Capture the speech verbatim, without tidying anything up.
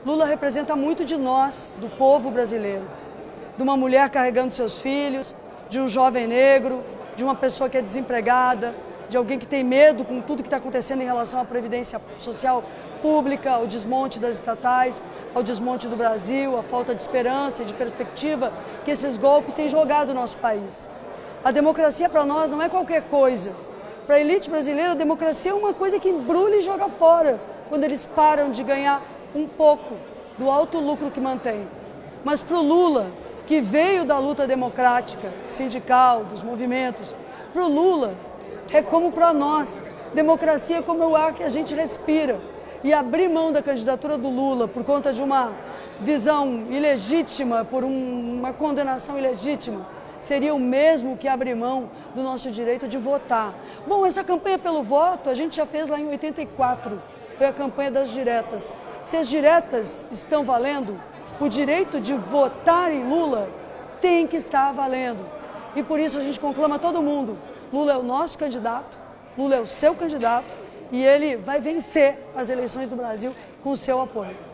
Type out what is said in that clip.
Lula representa muito de nós, do povo brasileiro, de uma mulher carregando seus filhos, de um jovem negro, de uma pessoa que é desempregada, de alguém que tem medo com tudo que está acontecendo em relação à previdência social pública, ao desmonte das estatais, ao desmonte do Brasil, à falta de esperança e de perspectiva que esses golpes têm jogado no nosso país. A democracia para nós não é qualquer coisa. Para a elite brasileira, a democracia é uma coisa que embrulha e joga fora quando eles param de ganhar um pouco do alto lucro que mantém. Mas para o Lula, que veio da luta democrática, sindical, dos movimentos, para o Lula é como para nós. Democracia é como o ar que a gente respira. E abrir mão da candidatura do Lula por conta de uma visão ilegítima, por um, uma condenação ilegítima, seria o mesmo que abrir mão do nosso direito de votar. Bom, essa campanha pelo voto a gente já fez lá em oitenta e quatro, foi a campanha das diretas. Se as diretas estão valendo, o direito de votar em Lula tem que estar valendo. E por isso a gente conclama todo mundo, Lula é o nosso candidato, Lula é o seu candidato e ele vai vencer as eleições do Brasil com o seu apoio.